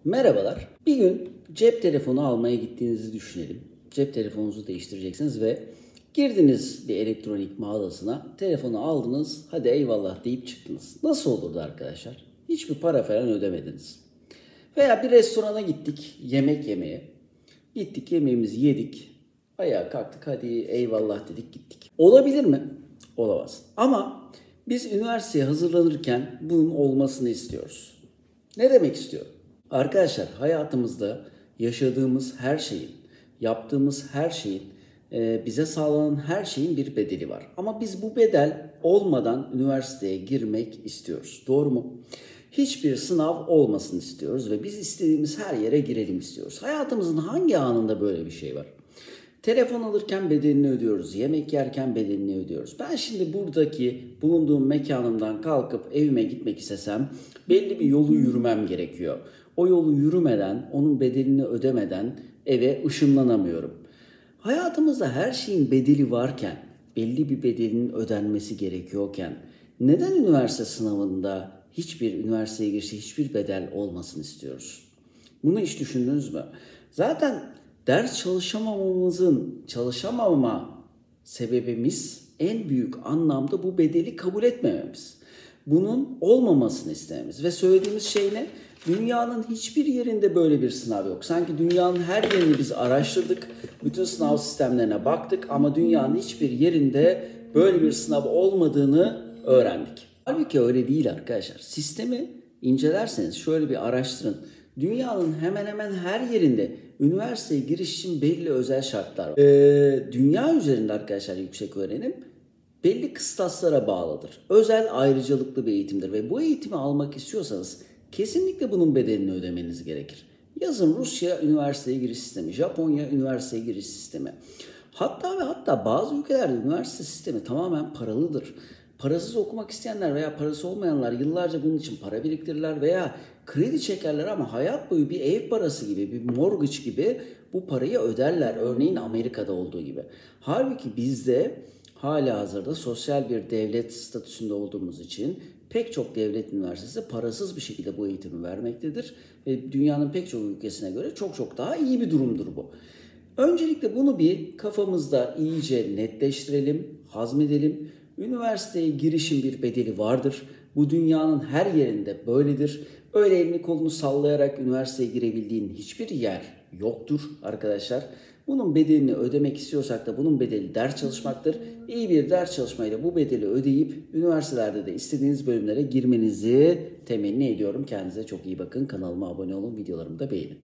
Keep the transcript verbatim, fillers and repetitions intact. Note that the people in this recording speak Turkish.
Merhabalar. Bir gün cep telefonu almaya gittiğinizi düşünelim. Cep telefonunuzu değiştireceksiniz ve girdiniz bir elektronik mağazasına, telefonu aldınız, hadi eyvallah deyip çıktınız. Nasıl olurdu arkadaşlar? Hiçbir para falan ödemediniz. Veya bir restorana gittik yemek yemeye. Gittik yemeğimizi yedik. Ayağa kalktık, hadi eyvallah dedik, gittik. Olabilir mi? Olamaz. Ama biz üniversiteye hazırlanırken bunun olmasını istiyoruz. Ne demek istiyorum? Arkadaşlar, hayatımızda yaşadığımız her şeyin, yaptığımız her şeyin, e, bize sağlanan her şeyin bir bedeli var. Ama biz bu bedel olmadan üniversiteye girmek istiyoruz. Doğru mu? Hiçbir sınav olmasın istiyoruz ve biz istediğimiz her yere girelim istiyoruz. Hayatımızın hangi anında böyle bir şey var? Telefon alırken bedelini ödüyoruz, yemek yerken bedelini ödüyoruz. Ben şimdi buradaki bulunduğum mekanımdan kalkıp evime gitmek istesem belli bir yolu yürümem gerekiyor. O yolu yürümeden, onun bedelini ödemeden eve ışınlanamıyorum. Hayatımızda her şeyin bedeli varken, belli bir bedelinin ödenmesi gerekiyorken, neden üniversite sınavında hiçbir üniversiteye girişte hiçbir bedel olmasın istiyoruz? Bunu hiç düşündünüz mü? Zaten ders çalışamamamızın, çalışamama sebebimiz en büyük anlamda bu bedeli kabul etmememiz. Bunun olmamasını istememiz ve söylediğimiz şey ne? Dünyanın hiçbir yerinde böyle bir sınav yok. Sanki dünyanın her yerini biz araştırdık, bütün sınav sistemlerine baktık ama dünyanın hiçbir yerinde böyle bir sınav olmadığını öğrendik. Halbuki öyle değil arkadaşlar. Sistemi incelerseniz şöyle bir araştırın. Dünyanın hemen hemen her yerinde üniversiteye giriş için belli özel şartlar var. Ee, dünya üzerinde arkadaşlar yüksek öğrenim belli kıstaslara bağlıdır. Özel ayrıcalıklı bir eğitimdir ve bu eğitimi almak istiyorsanız kesinlikle bunun bedelini ödemeniz gerekir. Yazın Rusya üniversiteye giriş sistemi, Japonya üniversiteye giriş sistemi. Hatta ve hatta bazı ülkelerde üniversite sistemi tamamen paralıdır. Parasız okumak isteyenler veya parası olmayanlar yıllarca bunun için para biriktirirler veya kredi çekerler ama hayat boyu bir ev parası gibi, bir mortgage gibi bu parayı öderler. Örneğin Amerika'da olduğu gibi. Halbuki bizde halihazırda sosyal bir devlet statüsünde olduğumuz için pek çok devlet üniversitesi parasız bir şekilde bu eğitimi vermektedir. Ve dünyanın pek çok ülkesine göre çok çok daha iyi bir durumdur bu. Öncelikle bunu bir kafamızda iyice netleştirelim, hazmedelim. Üniversiteye girişin bir bedeli vardır. Bu dünyanın her yerinde böyledir. Öyle elini kolunu sallayarak üniversiteye girebildiğin hiçbir yer yoktur arkadaşlar. Bunun bedelini ödemek istiyorsak da bunun bedeli ders çalışmaktır. İyi bir ders çalışmayla bu bedeli ödeyip üniversitelerde de istediğiniz bölümlere girmenizi temenni ediyorum. Kendinize çok iyi bakın. Kanalıma abone olun, videolarımı da beğenin.